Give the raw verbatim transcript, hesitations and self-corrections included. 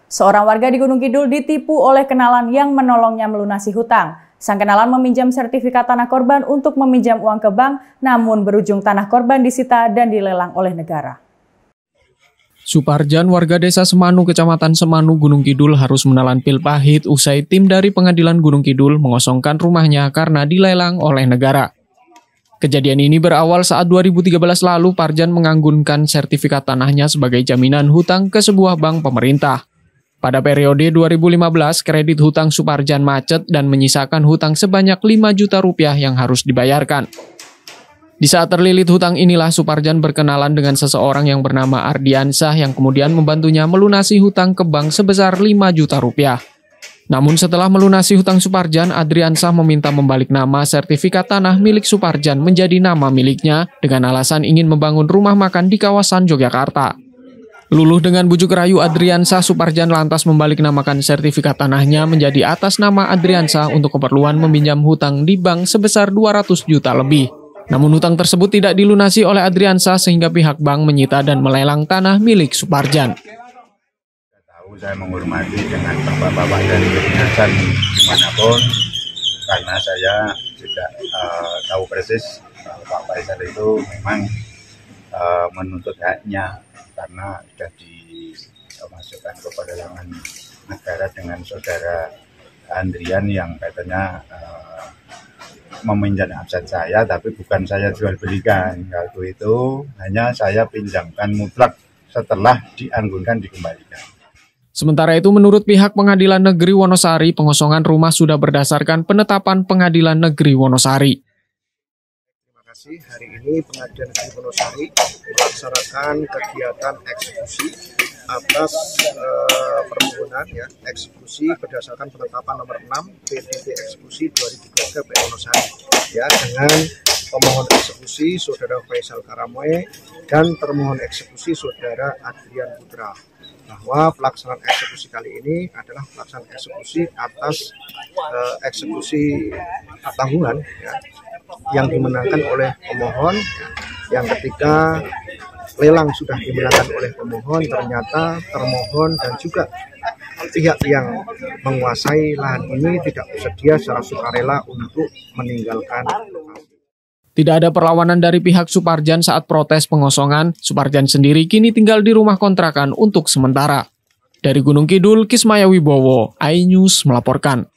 Seorang warga di Gunung Kidul ditipu oleh kenalan yang menolongnya melunasi hutang. Sang kenalan meminjam sertifikat tanah korban untuk meminjam uang ke bank, namun berujung tanah korban disita dan dilelang oleh negara. Suparjan, warga desa Semanu, Kecamatan Semanu, Gunung Kidul harus menelan pil pahit usai tim dari Pengadilan Gunung Kidul mengosongkan rumahnya karena dilelang oleh negara. Kejadian ini berawal saat dua ribu tiga belas lalu Parjan menganggunkan sertifikat tanahnya sebagai jaminan hutang ke sebuah bank pemerintah. Pada periode dua ribu lima belas, kredit hutang Suparjan macet dan menyisakan hutang sebanyak lima juta rupiah yang harus dibayarkan. Di saat terlilit hutang inilah Suparjan berkenalan dengan seseorang yang bernama Ardiansah yang kemudian membantunya melunasi hutang ke bank sebesar lima juta rupiah. Namun setelah melunasi hutang Suparjan, Ardiansah meminta membalik nama sertifikat tanah milik Suparjan menjadi nama miliknya dengan alasan ingin membangun rumah makan di kawasan Yogyakarta. Luluh dengan bujuk rayu Ardiansah, Suparjan lantas membalik namakan sertifikat tanahnya menjadi atas nama Ardiansah untuk keperluan meminjam hutang di bank sebesar dua ratus juta lebih. Namun hutang tersebut tidak dilunasi oleh Ardiansah sehingga pihak bank menyita dan melelang tanah milik Suparjan. Tahu saya menghormati dengan bapak-bapak dan kedinasan dimanapun, karena saya tidak uh, tahu persis uh, Pak Faisal itu memang uh, menuntut haknya karena sudah dimasukkan ke perdagangan negara dengan saudara Andrian yang katanya uh, meminjam aset saya, tapi bukan saya jual belikan. Waktu itu hanya saya pinjamkan mutlak, setelah dianggunkan dikembalikan. Sementara itu menurut pihak Pengadilan Negeri Wonosari, pengosongan rumah sudah berdasarkan penetapan Pengadilan Negeri Wonosari. Hari ini Pengadilan Negeri Wonosari melaksanakan kegiatan eksekusi atas uh, permohonan ya eksekusi berdasarkan penetapan nomor enam P D B eksekusi dua ribu dua puluh tiga P Wonosari ya dengan pemohon eksekusi Saudara Faisal Karamoe dan termohon eksekusi Saudara Adrian Putra, bahwa pelaksanaan eksekusi kali ini adalah pelaksanaan eksekusi atas uh, eksekusi tanggungan ya, yang dimenangkan oleh pemohon, yang ketika lelang sudah dimenangkan oleh pemohon, ternyata termohon dan juga pihak yang menguasai lahan ini tidak bersedia secara sukarela untuk meninggalkan lokasi. Tidak ada perlawanan dari pihak Suparjan saat protes pengosongan. Suparjan sendiri kini tinggal di rumah kontrakan untuk sementara. Dari Gunung Kidul, Kismaya Wibowo, iNews melaporkan.